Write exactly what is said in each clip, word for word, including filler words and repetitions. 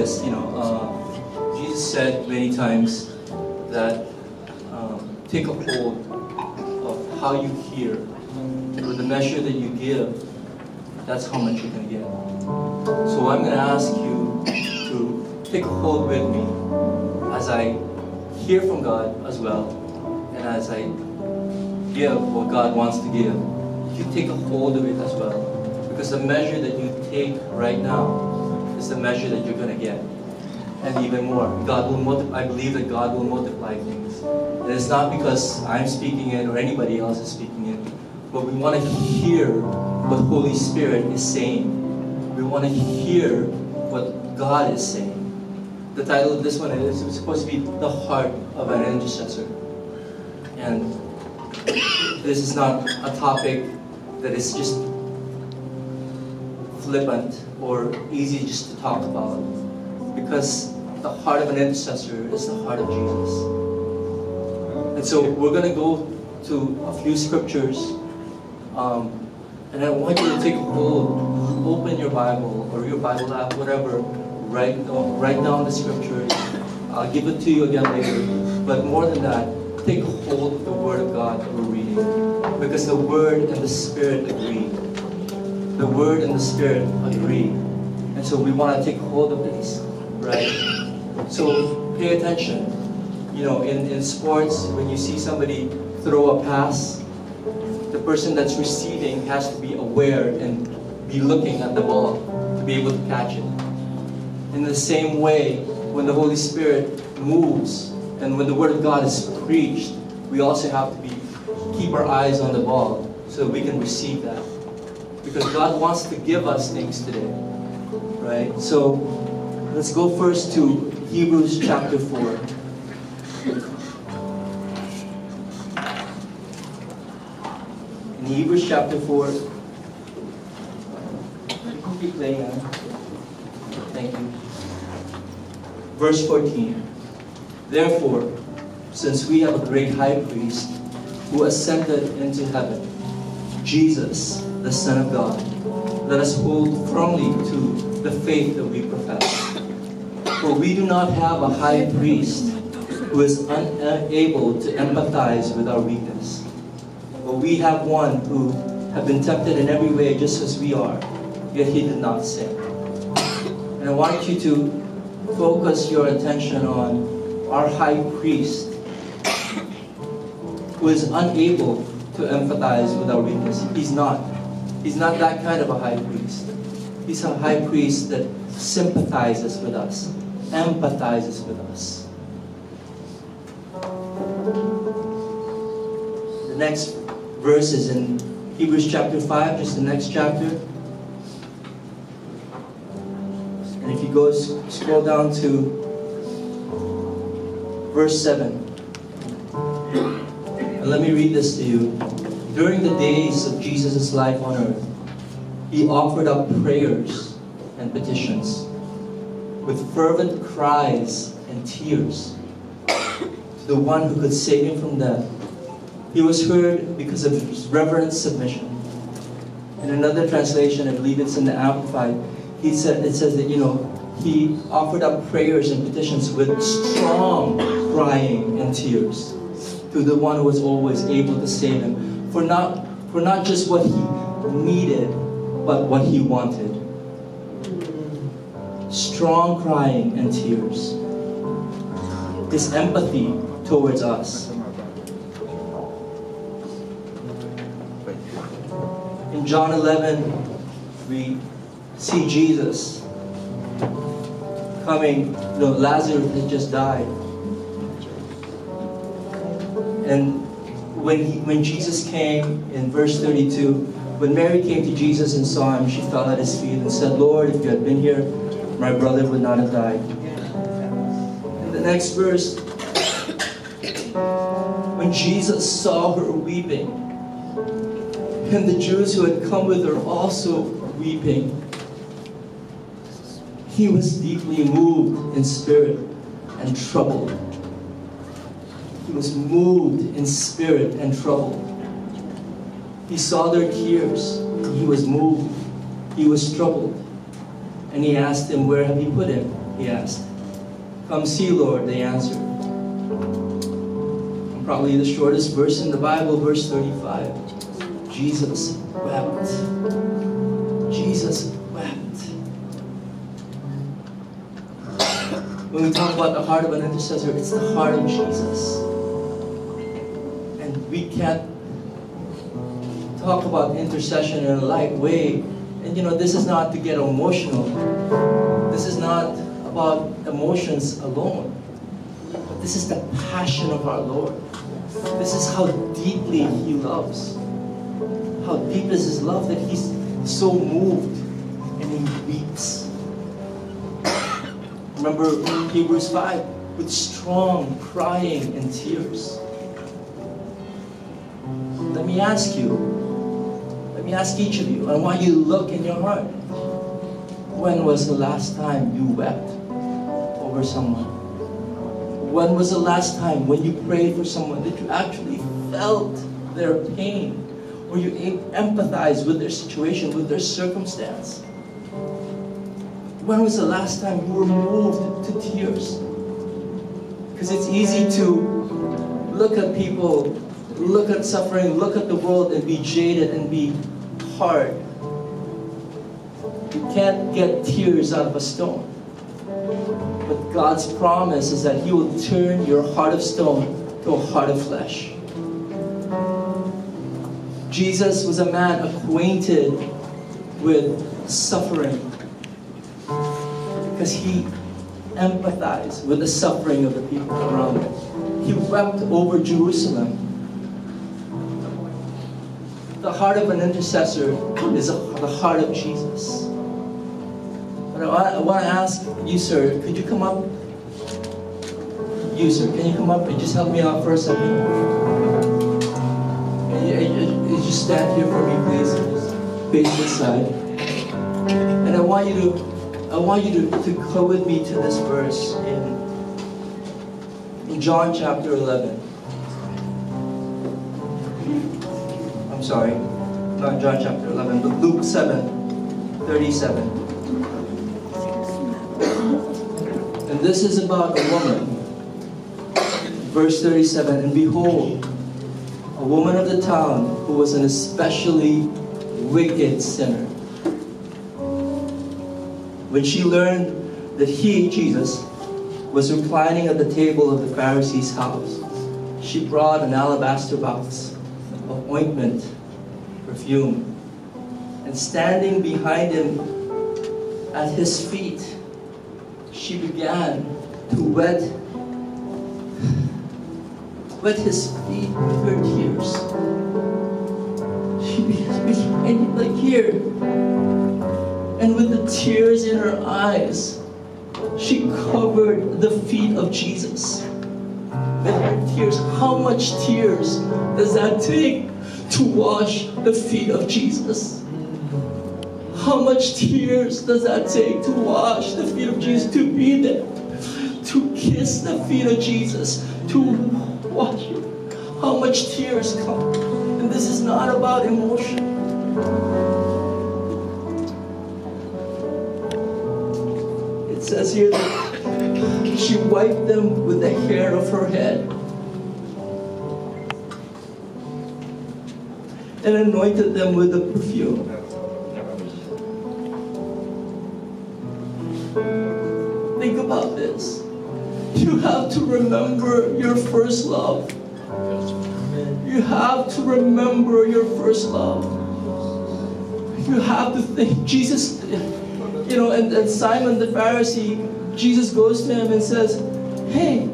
this, you know, uh, Jesus said many times that um, take a hold of how you hear. With the measure that you give, that's how much you're going to get. So I'm going to ask you to take a hold with me as I hear from God as well, and as I give what God wants to give. You take a hold of it as well, because the measure that you take right now is the measure that you're going to get, and even more. God will multiply. I believe that God will multiply things, and it's not because I'm speaking it or anybody else is speaking it, but we want to hear what Holy Spirit is saying. We want to hear what God is saying. The title of this one is it's supposed to be the heart of an intercessor, and this is not a topic that is just flippant or easy just to talk about, because the heart of an intercessor is the heart of Jesus. And so we're going to go to a few scriptures, um, and I want you to take a hold, open your Bible or your Bible app, whatever, write, write down the scriptures. I'll give it to you again later, but more than that, take a hold of the Word of God that we're reading, because the Word and the Spirit agree. The Word and the Spirit agree. And so we want to take hold of this, right? So pay attention. You know, in, in sports, when you see somebody throw a pass, the person that's receiving has to be aware and be looking at the ball to be able to catch it. In the same way, when the Holy Spirit moves and when the Word of God is preached, we also have to be keep our eyes on the ball so that we can receive that. Because God wants to give us things today, right? So let's go first to Hebrews chapter four. In Hebrews chapter four, keep playing on. Thank you. Verse fourteen. Therefore, since we have a great high priest who ascended into heaven, Jesus, the Son of God, let us hold firmly to the faith that we profess. For we do not have a high priest who is unable to empathize with our weakness, but we have one who has been tempted in every way just as we are, yet he did not sin. And I want you to focus your attention on our high priest who is unable to empathize with our weakness. He's not. He's not that kind of a high priest. He's a high priest that sympathizes with us, empathizes with us. The next verse is in Hebrews chapter five, just the next chapter. And if you go scroll down to verse seven. And let me read this to you. During the days of Jesus' life on earth, he offered up prayers and petitions with fervent cries and tears to the one who could save him from death. He was heard because of his reverent submission. In another translation, I believe it's in the Amplified, he said, it says that, you know, he offered up prayers and petitions with strong crying and tears to the one who was always able to save him, for not, for not just what he needed, but what he wanted. Strong crying and tears. His empathy towards us. In John eleven, we see Jesus coming. You know, Lazarus had just died. And when, he, when Jesus came, in verse thirty-two, when Mary came to Jesus and saw him, she fell at his feet and said, Lord, if you had been here, my brother would not have died. In the next verse, when Jesus saw her weeping, and the Jews who had come with her also weeping, he was deeply moved in spirit and troubled. He was moved in spirit and troubled. He saw their tears. He was moved. He was troubled. And he asked him, where have you put him? he asked. Come see, Lord, they answered. And probably the shortest verse in the Bible, verse thirty-five. Jesus wept. Jesus wept. When we talk about the heart of an intercessor, it's the heart of Jesus. And we can't talk about intercession in a light way. And you know, this is not to get emotional. This is not about emotions alone. But this is the passion of our Lord. This is how deeply He loves. How deep is His love that He's so moved and He weeps. Remember Hebrews five, with strong crying and tears. Let me ask you, let me ask each of you, I want you to look in your heart. When was the last time you wept over someone? When was the last time when you prayed for someone that you actually felt their pain, or you empathized with their situation, with their circumstance? When was the last time you were moved to tears? Because it's easy to look at people, look at suffering, look at the world and be jaded and be hard. You can't get tears out of a stone. But God's promise is that He will turn your heart of stone to a heart of flesh. Jesus was a man acquainted with suffering because He empathized with the suffering of the people around Him. He wept over Jerusalem. The heart of an intercessor is the heart of Jesus. But I want to ask you, sir, could you come up? You, sir, can you come up and just help me out for a second? You, you, you just stand here for me, please. Face this side. And I want you to, I want you to, to go with me to this verse in, in John chapter eleven. I'm sorry, not John chapter eleven, but Luke seven, thirty-seven. And this is about a woman. Verse thirty-seven, and behold, a woman of the town who was an especially wicked sinner. When she learned that He, Jesus, was reclining at the table of the Pharisee's house, she brought an alabaster box of ointment, perfume, and standing behind Him at His feet, she began to wet, wet His feet with her tears. She began like here, and with the tears in her eyes, she covered the feet of Jesus with her tears. How much tears does that take to wash the feet of Jesus? How much tears does that take to wash the feet of Jesus, to be there, to kiss the feet of Jesus, to wash it? How much tears come? And this is not about emotion. It says here that she wiped them with the hair of her head and anointed them with the perfume. Think about this. You have to remember your first love. You have to remember your first love. You have to think, Jesus, you know, and, and Simon the Pharisee, Jesus goes to him and says, hey,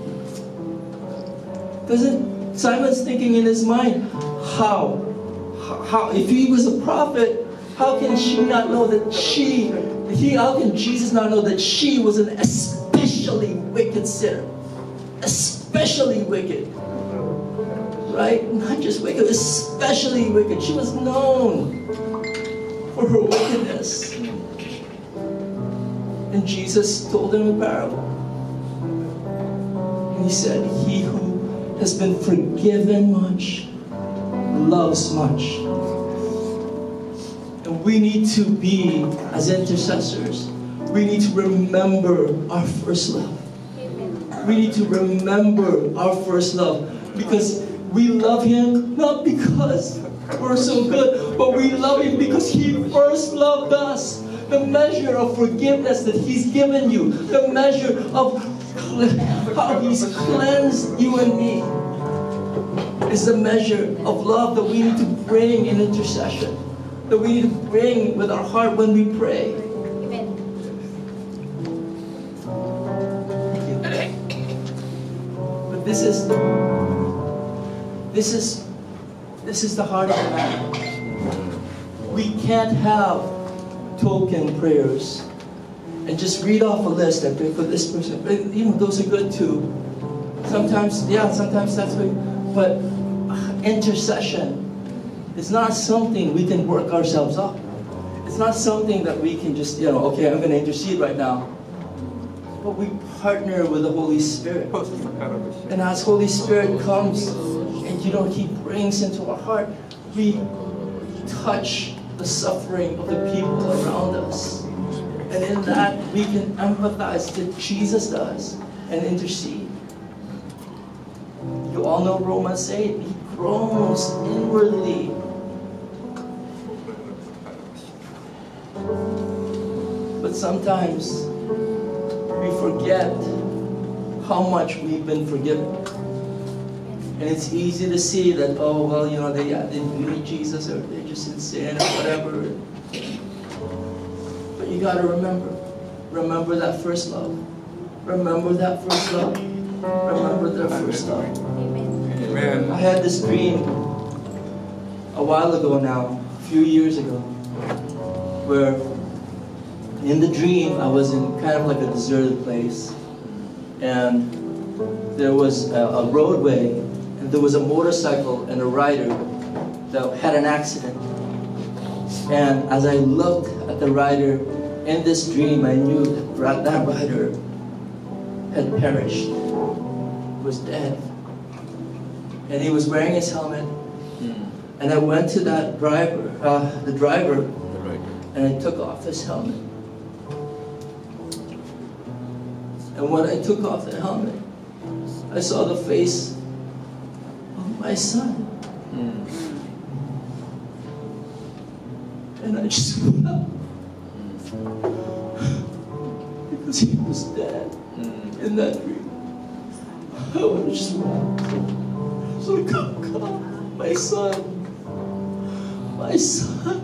doesn't, Simon's thinking in his mind, how? How? If he was a prophet, how can she not know that she, he, how can Jesus not know that she was an especially wicked sinner? Especially wicked. Right? Not just wicked, especially wicked. She was known for her wickedness. And Jesus told him a parable. And He said, he who has been forgiven much loves much. And we need to be, as intercessors, we need to remember our first love. We need to remember our first love, because we love Him not because we're so good, but we love Him because He first loved us. The measure of forgiveness that He's given you, the measure of how He's cleansed you and me, is the measure of love that we need to bring in intercession, that we need to bring with our heart when we pray. Amen. But this is this is this is the heart of man. We can't have token prayers and just read off a list. I pray for this person. You know, those are good too. Sometimes, yeah, sometimes that's good. But intercession is not something we can work ourselves up. It's not something that we can just, you know, okay, I'm going to intercede right now. But we partner with the Holy Spirit. And as Holy Spirit comes and, you know, He brings into our heart, we touch the suffering of the people around us. And in that, we can empathize that Jesus does and intercede. You all know Romans eight. He groans inwardly. But sometimes we forget how much we've been forgiven. And it's easy to see that, oh, well, you know, they, yeah, they need Jesus, or they're just in sin or whatever. But you got to remember. Remember that first love. Remember that first love. Remember their first love. Amen. I had this dream a while ago now, a few years ago, where in the dream I was in kind of like a deserted place, and there was a, a roadway, and there was a motorcycle and a rider that had an accident. And as I looked at the rider in this dream, I knew that that rider had perished, was dead. And he was wearing his helmet. And I went to that driver, uh, the driver, and I took off his helmet. And when I took off the helmet, I saw the face of my son. And I just wept. Because he was dead in that dream. I would just wept. So I go, God, my son, my son,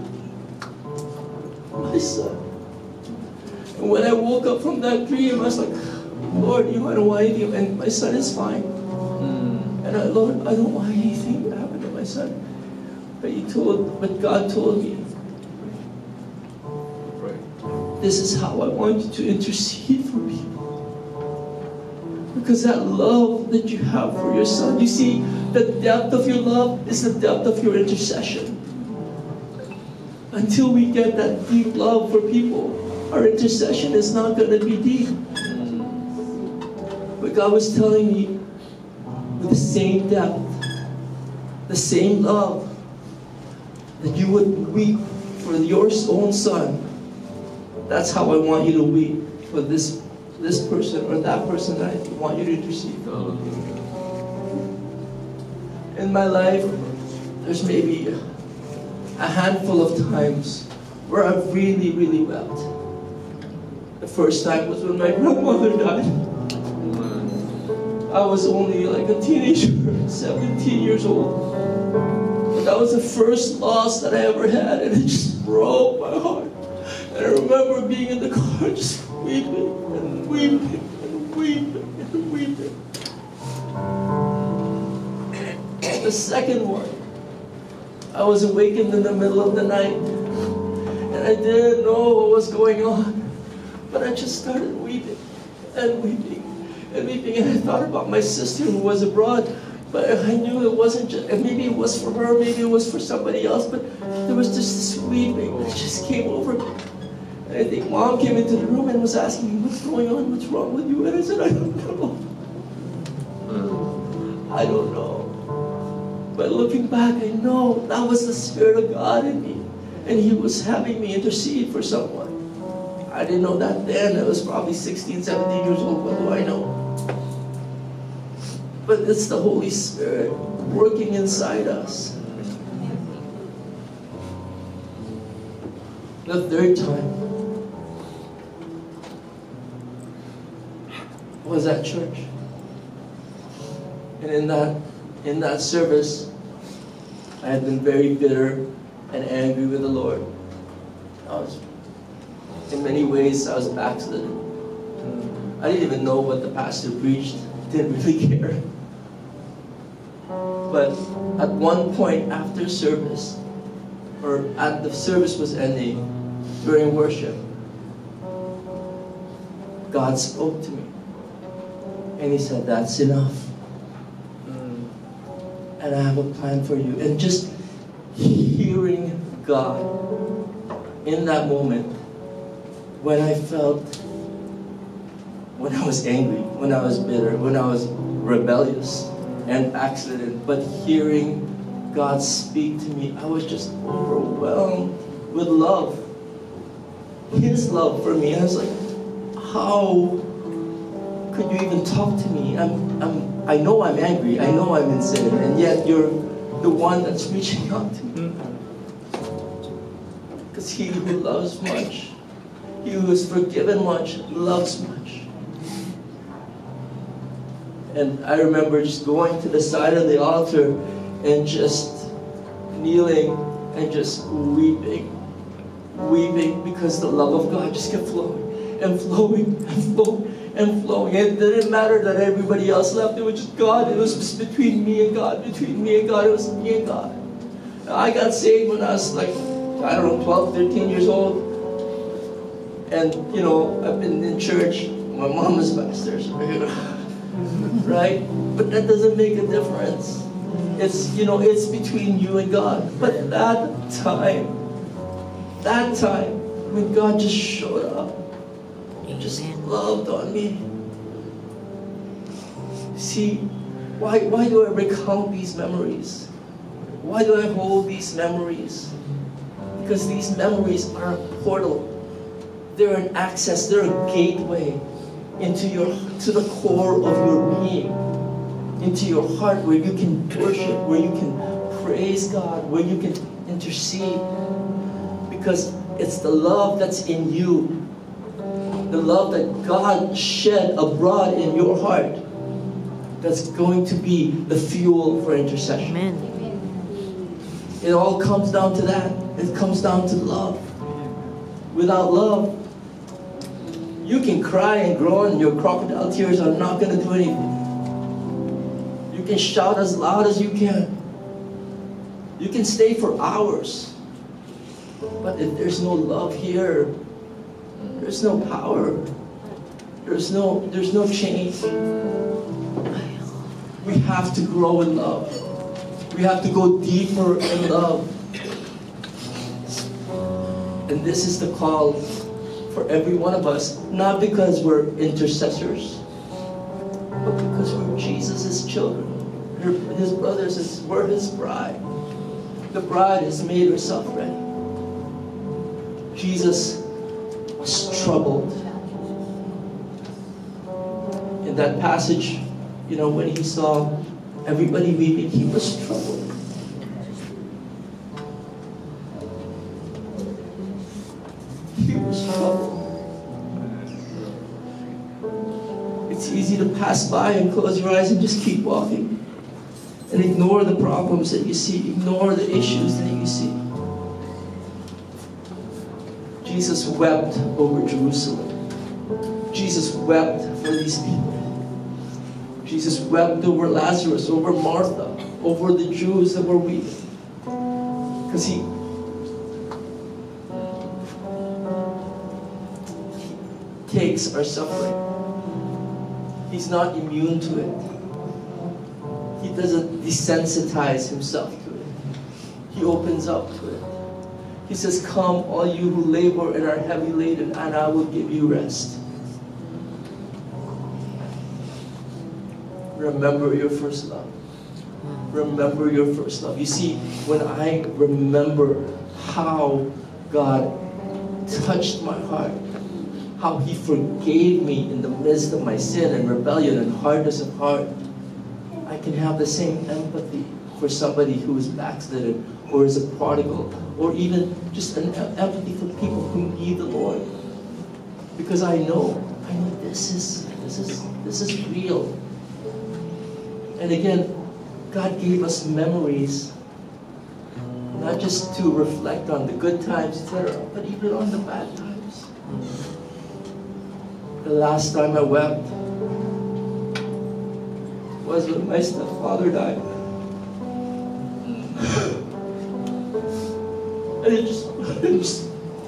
my son. And when I woke up from that dream, I was like, Lord, you know, I don't want anything, and my son is fine. Mm. And I, Lord, I don't want anything to happen to my son. But He told, but God told me, right, this is how I want you to intercede for people. Because that love that you have for your son, you see, the depth of your love is the depth of your intercession. Until we get that deep love for people, our intercession is not going to be deep. But God was telling me, with the same depth, the same love, that you would weep for your own son. That's how I want you to weep for this this person or that person that I want you to intercede for. In my life, there's maybe a handful of times where I've really, really wept. The first time was when my grandmother died. I was only like a teenager, seventeen years old. But that was the first loss that I ever had, and it just broke my heart. And I remember being in the car just weeping and weeping and weeping and weeping. The second one, I was awakened in the middle of the night, and I didn't know what was going on, but I just started weeping and weeping and weeping, and I thought about my sister who was abroad, but I knew it wasn't just, and maybe it was for her, maybe it was for somebody else, but there was just this weeping that just came over me. And I think Mom came into the room and was asking me, what's going on, what's wrong with you? And I said, I don't know. I don't know. But looking back, I know that was the Spirit of God in me, and He was having me intercede for someone. I didn't know that then. I was probably sixteen, seventeen years old. What do I know? But it's the Holy Spirit working inside us. The third time was at church. And in that, in that service, I had been very bitter and angry with the Lord. I was, in many ways, I was backslidden. I didn't even know what the pastor preached. Didn't really care. But at one point after service, or at the service was ending, during worship, God spoke to me. And He said, that's enough. And I have a plan for you. And just hearing God in that moment, when I felt, when I was angry, when I was bitter, when I was rebellious and backslidden, but hearing God speak to me, I was just overwhelmed with love. His love for me. I was like, how could you even talk to me? I'm, I'm, I know I'm angry. I know I'm in sin. And yet you're the one that's reaching out to me. Because he who loves much, he who is forgiven much, loves much. And I remember just going to the side of the altar and just kneeling and just weeping. Weeping because the love of God just kept flowing and flowing and flowing and flowing. It didn't matter that everybody else left. It was just God. It was just between me and God. Between me and God. It was me and God. I got saved when I was like, I don't know, twelve, thirteen years old. And, you know, I've been in church. My mom is pastor. Right? But that doesn't make a difference. It's, you know, it's between you and God. But that time, that time, when God just showed up and just loved on me. See, why, why do I recount these memories? Why do I hold these memories? Because these memories are a portal. They're an access, they're a gateway into your, to the core of your being, into your heart, where you can worship, where you can praise God, where you can intercede. Because it's the love that's in you, the love that God shed abroad in your heart, that's going to be the fuel for intercession. Amen. It all comes down to that. It comes down to love. Without love, you can cry and groan, your crocodile tears are not going to do anything. You can shout as loud as you can. You can stay for hours. But if there's no love here, there's no power. There's no, there's no change. We have to grow in love. We have to go deeper in love. And this is the call for every one of us, not because we're intercessors, but because we're Jesus' children. His brothers, we're His bride. The bride has made herself ready. Jesus was troubled. In that passage, you know, when He saw everybody weeping, He was troubled. He was troubled. It's easy to pass by and close your eyes and just keep walking and ignore the problems that you see, ignore the issues that you see. Jesus wept over Jerusalem. Jesus wept for these people. Jesus wept over Lazarus, over Martha, over the Jews that were weeping. Because he, he takes our suffering. He's not immune to it. He doesn't desensitize Himself to it. He opens up to it. He says, come, all you who labor and are heavy laden, and I will give you rest. Remember your first love. Remember your first love. You see, when I remember how God touched my heart, how He forgave me in the midst of my sin and rebellion and hardness of heart, I can have the same empathy for somebody who is backslidden or is a prodigal, or even just an empathy for people who need the Lord. Because I know, I know this is, this is, this is real. And again, God gave us memories, not just to reflect on the good times, et cetera, but even on the bad times. The last time I wept was when my stepfather died. And it just, it just,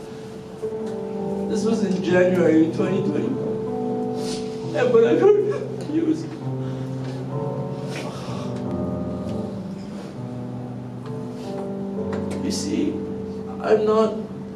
this was in January twenty twenty-one. And when I heard news, you see, I'm not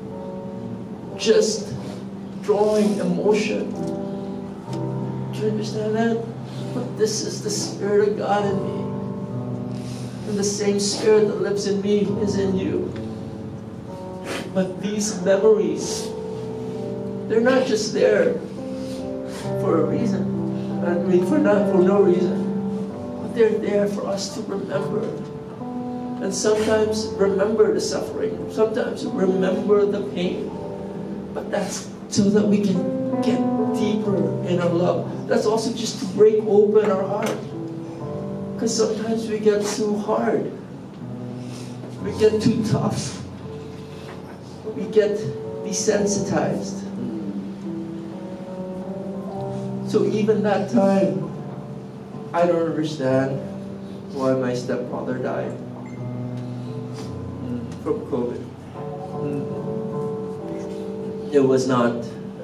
just drawing emotion. Do you understand that? But this is the Spirit of God in me. And the same Spirit that lives in me is in you. But these memories, they're not just there for a reason. I mean, for not for no reason. But they're there for us to remember. And sometimes remember the suffering. Sometimes remember the pain. But that's so that we can get deeper in our love. That's also just to break open our heart. Because sometimes we get too hard. We get too tough. We get desensitized. So even that time, I don't understand why my stepfather died from COVID. It was not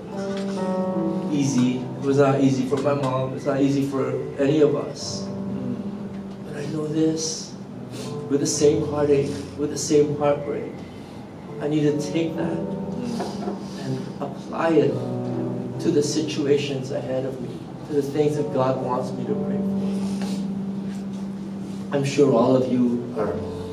easy. It was not easy for my mom. It's not easy for any of us. But I know this, with the same heartache, with the same heartbreak, I need to take that and apply it to the situations ahead of me, to the things that God wants me to pray for. I'm sure all of you are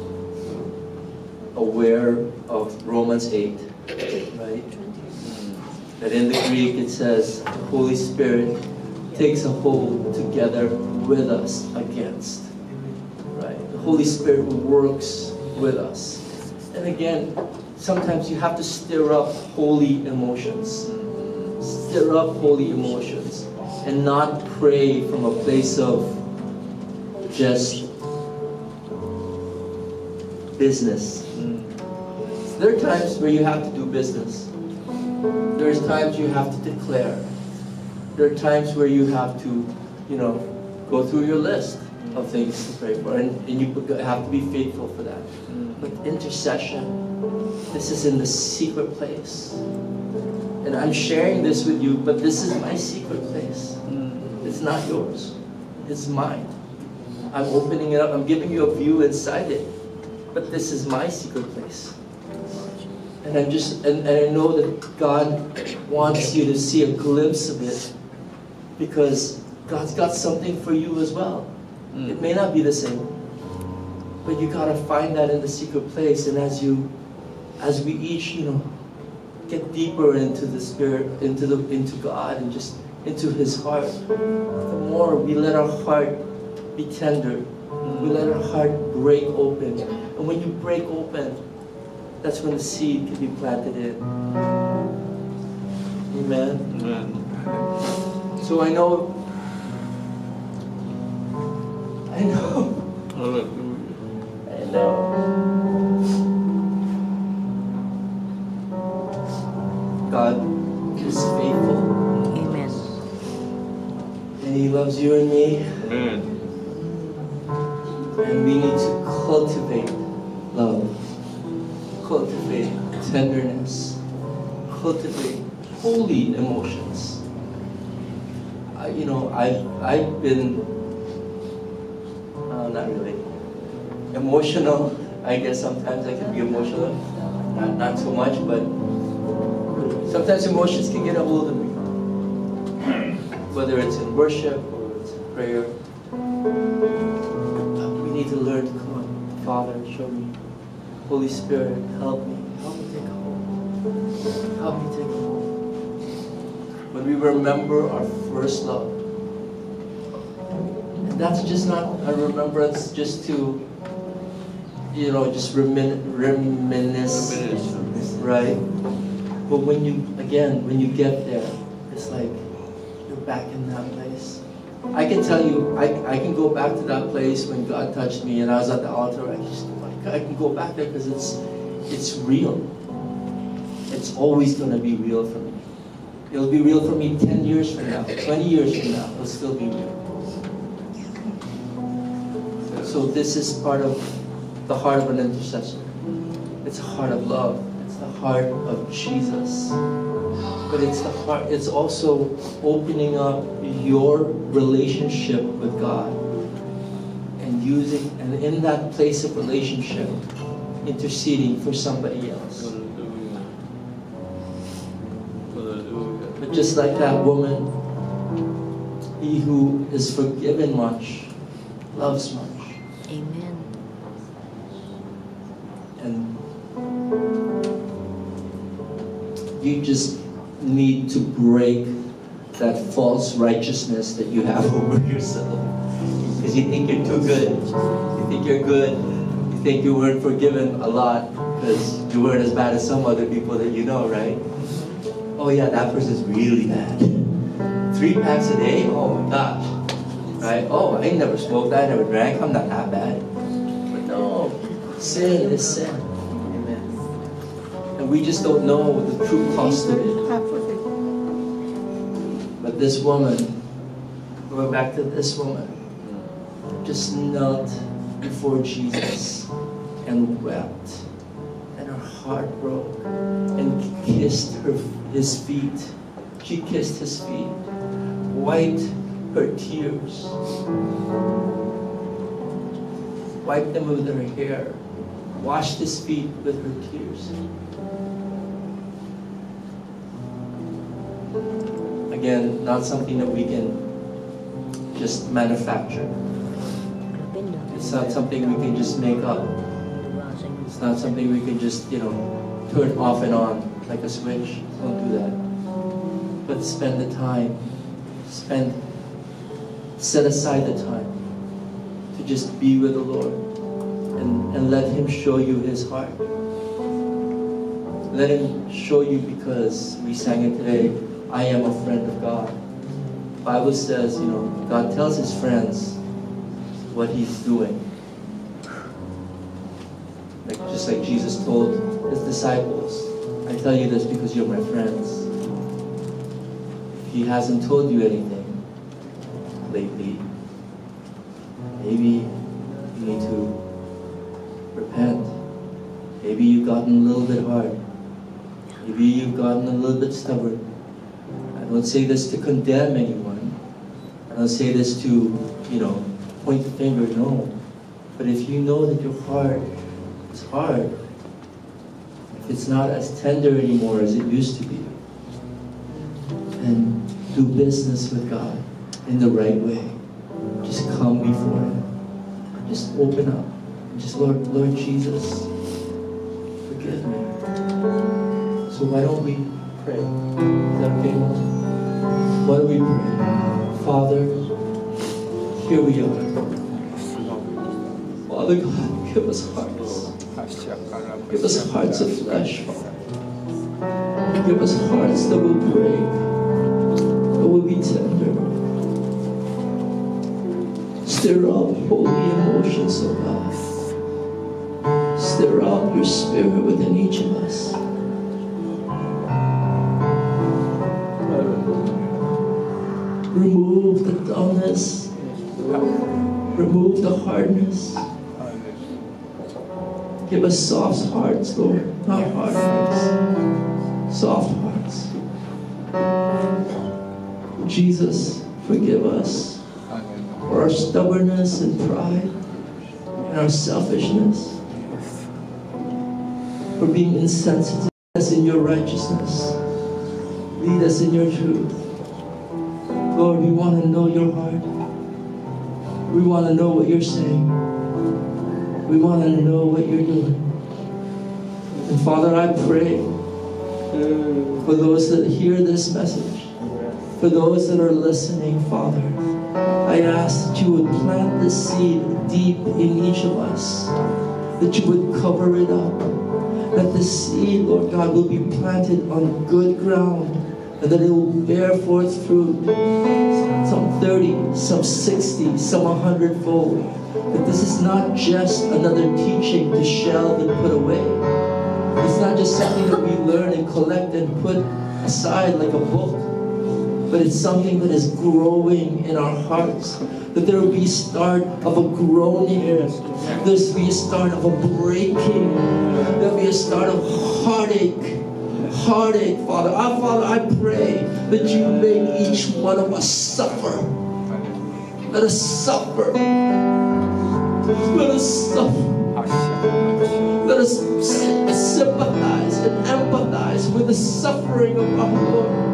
aware of Romans eight, right? That in the Greek it says, the Holy Spirit takes a hold together with us against, right? The Holy Spirit works with us. And again, sometimes you have to stir up holy emotions. Stir up holy emotions. And not pray from a place of just business. There are times where you have to do business. There's times you have to declare. There are times where you have to, you know, go through your list of things to pray for, and, and you have to be faithful for that. But intercession, this is in the secret place. And I'm sharing this with you, but this is my secret place. It's not yours. It's mine. I'm opening it up. I'm giving you a view inside it. But this is my secret place. And I'm just, and, and I know that God wants you to see a glimpse of it, because God's got something for you as well. Mm. It may not be the same, but you gotta find that in the secret place. And as you, as we each, you know, get deeper into the Spirit, into the, into God, and just into His heart, the more we let our heart be tender, mm. we let our heart break open. And when you break open, that's when the seed can be planted in. Amen? Amen. So I know, I know, I know, God is faithful. Amen. And He loves you and me. Amen. And we need to cultivate love. Cultivate tenderness, cultivate holy emotions. I, you know, I've, I've been, uh, not really, emotional. I guess sometimes I can be emotional, not, not so much, but sometimes emotions can get a hold of me. Whether it's in worship or it's in prayer, we need to learn to come on, Father, show me. Holy Spirit, help me. Help me take a hold. Help me take a hold. when we remember our first love. And that's just not a remembrance just to, you know, just remin reminisce, right? But when you, again, when you get there, it's like you're back in that place. I can tell you, I, I can go back to that place when God touched me and I was at the altar. I, just, I can go back there because it's, it's real. It's always going to be real for me. It'll be real for me ten years from now, twenty years from now. It'll still be real. So this is part of the heart of an intercessor. It's a heart of love. It's the heart of Jesus. But it's the heart, it's also opening up your relationship with God and using, and in that place of relationship, interceding for somebody else. But just like that woman, he who is forgiven much loves much. Amen. And you just need to break that false righteousness that you have over yourself. Because you think you're too good. You think you're good. You think you weren't forgiven a lot because you weren't as bad as some other people that you know, right? Oh yeah, that person's really bad. Three packs a day? Oh my gosh. Right? Oh, I never smoked, I never drank, I'm not that bad. But no, sin is sin. Amen. And we just don't know the true cost of it. But this woman, going back to this woman, just knelt before Jesus and wept. And her heart broke. And kissed her, his feet. She kissed his feet. Wiped her tears. Wiped them with her hair. Washed his feet with her tears. Again, not something that we can just manufacture. It's not something we can just make up. It's not something we can just, you know, turn off and on like a switch. Don't do that. But spend the time. Spend, set aside the time to just be with the Lord and, and let Him show you His heart. Let Him show you, because we sang it today, I am a friend of God. The Bible says, you know, God tells His friends what He's doing. Like, just like Jesus told His disciples, I tell you this because you're my friends. If He hasn't told you anything lately, maybe you need to repent. Maybe you've gotten a little bit hard. Maybe you've gotten a little bit stubborn. I don't say this to condemn anyone. I don't say this to, you know, point the finger, no. But if you know that your heart is hard, if it's not as tender anymore as it used to be, then do business with God in the right way. Just come before Him. Just open up. Just, Lord, Lord Jesus, forgive me. So why don't we pray? Is that okay? Why don't we pray? Father, here we are. Father God, give us hearts. Give us hearts of flesh, Father. Give us hearts that will break, that will be tender. Stir up holy emotions, oh God. Stir up your spirit within each of us. Remove the dullness. Remove the hardness. Give us soft hearts, Lord, not hard hearts. Soft hearts. Jesus, forgive us for our stubbornness and pride and our selfishness, for being insensitive. Lead us in your righteousness. Lead us in your truth. Lord, we want to know your heart. We want to know what you're saying. We want to know what you're doing. And Father, I pray for those that hear this message, For those that are listening, Father, I ask that you would plant the seed deep in each of us, that you would cover it up, that the seed, Lord God, will be planted on good ground, and that it will bear forth fruit, some thirty, some sixty, some a hundredfold. That this is not just another teaching to shelve and put away. It's not just something that we learn and collect and put aside like a book, but it's something that is growing in our hearts. That there will be a start of a groaning. There will be a start of a breaking. There will be a start of heartache. Heartache, Father. Our Father, I pray that you make each one of us suffer. Let us suffer. Let us suffer. Let us sympathize and empathize with the suffering of our Lord.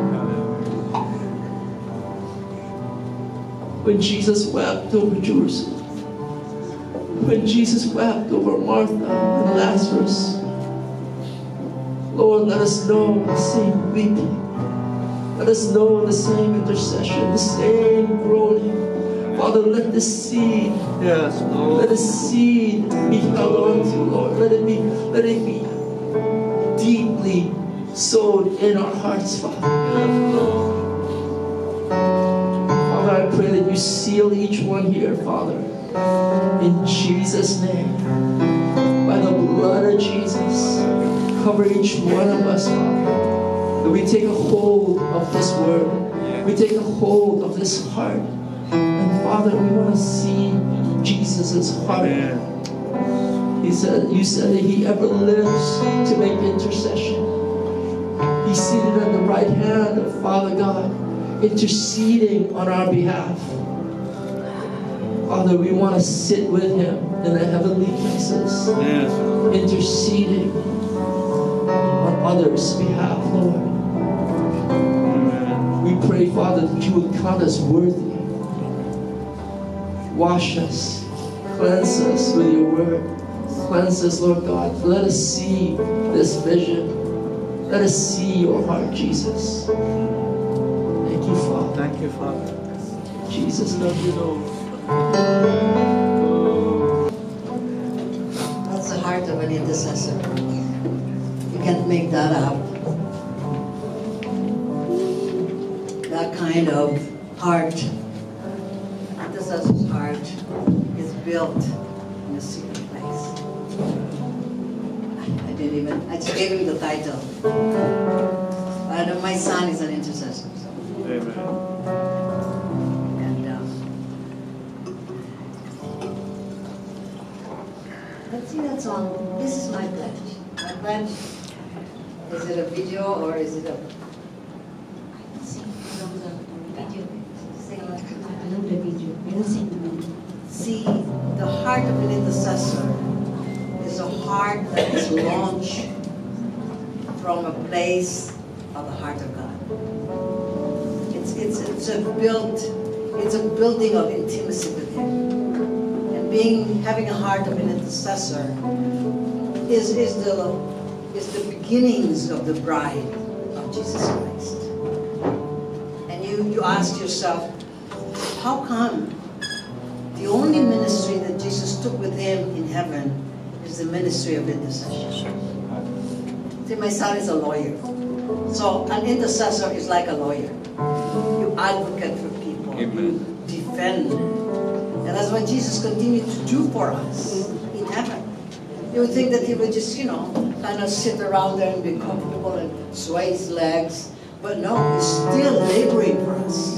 When Jesus wept over Jerusalem, when Jesus wept over Martha and Lazarus, Lord, let us know the same weeping. Let us know the same intercession, the same groaning. Father, let the seed, Yes, Lord. let the seed be held on to, Lord. Let it be, let it be deeply sowed in our hearts, Father. Yes, Lord. Father, I pray that you seal each one here, Father, in Jesus' name. By the blood of Jesus, cover each one of us, Father. That we take a hold of this word. We take a hold of this heart. And Father, we want to see Jesus' heart. He said, you said that he ever lives to make intercession. He's seated at the right hand of Father God, interceding on our behalf. Father, we want to sit with him in the heavenly places, Yes. interceding on others' behalf, Lord. We pray, Father, that you would count us worthy. Wash us, cleanse us with your word. Cleanse us, Lord God. Let us see this vision. Let us see your heart, Jesus. Thank you, Father. Thank you, Father. Jesus, love you, Lord. That's the heart of an intercessor. You can't make that up. That kind of heart, intercessor's heart, is built in a secret place. I didn't even, I just gave him the title. And my son is an intercessor. So. Amen. And um, let's sing that song. This is my pledge. My pledge. Is it a video or is it a? Sing from the video. Sing. I love the video. I don't sing the video. See, the heart of an intercessor is a heart that is launched from a place of the heart of God. It's it's it's a built it's a building of intimacy with Him. And being having a heart of an intercessor is is the is the beginnings of the bride of Jesus Christ. And you you ask yourself, how come the only ministry that Jesus took with him in heaven is the ministry of intercession? See, my son is a lawyer. So an intercessor is like a lawyer. You advocate for people. Amen. You defend. And that's what Jesus continued to do for us in heaven. You would think that he would just, you know, kind of sit around there and be comfortable and sway his legs. But no, he's still laboring for us.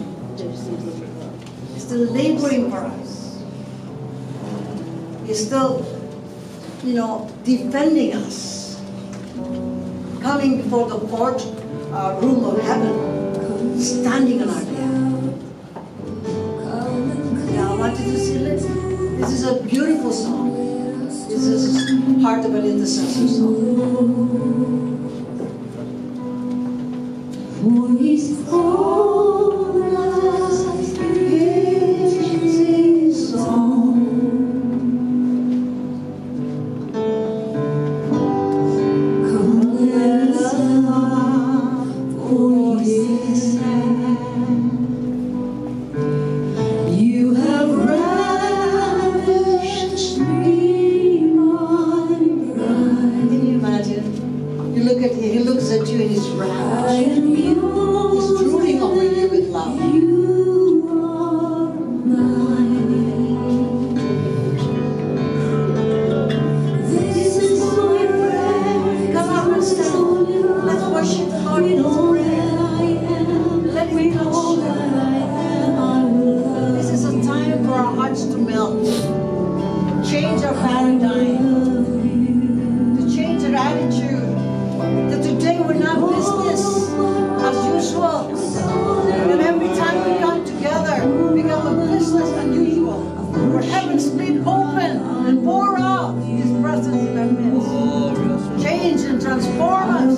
He's still laboring for us. He's still, you know, defending us. Coming before the court uh, room of heaven, standing on our behalf. Now I want you to see this. This is a beautiful song. This is heart of an intercessor song. For his whole life is his song. Come let us love, for his change our paradigm, to change our attitude, that today we're not business as usual, that every time we come together, we become a business unusual, where heaven split open and pour out His presence in our midst. Change and transform us.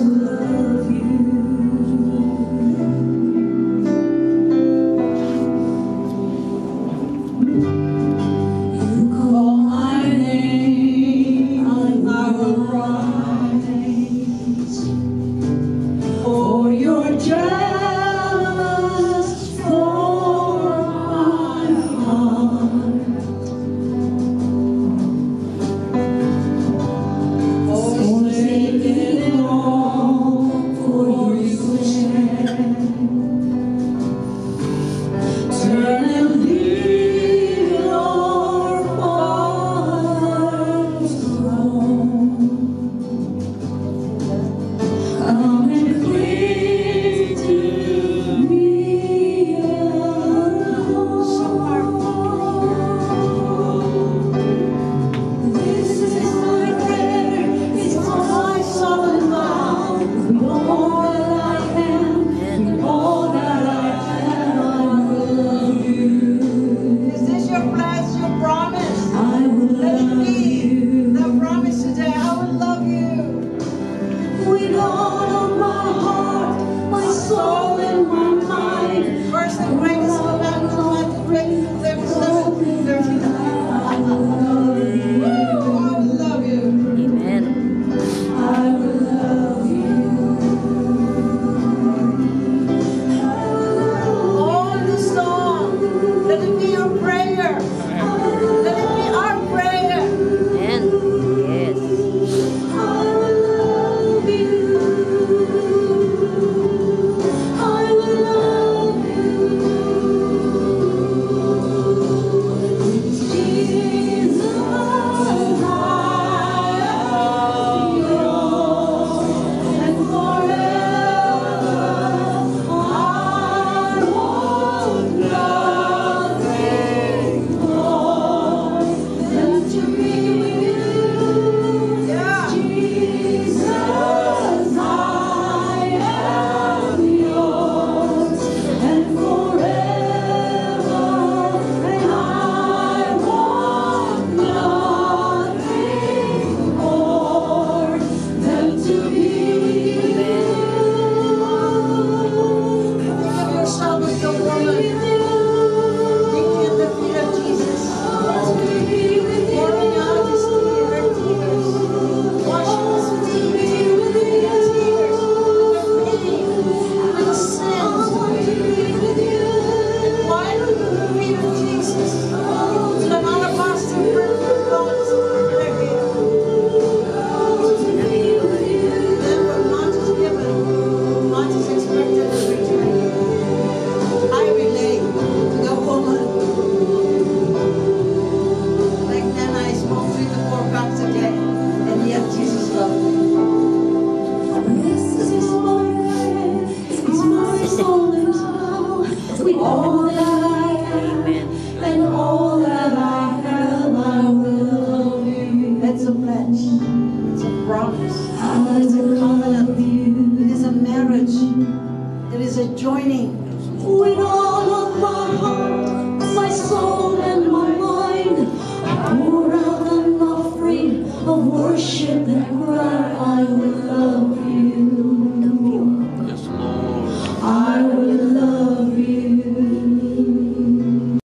It is a covenant. It is a marriage. It is a joining.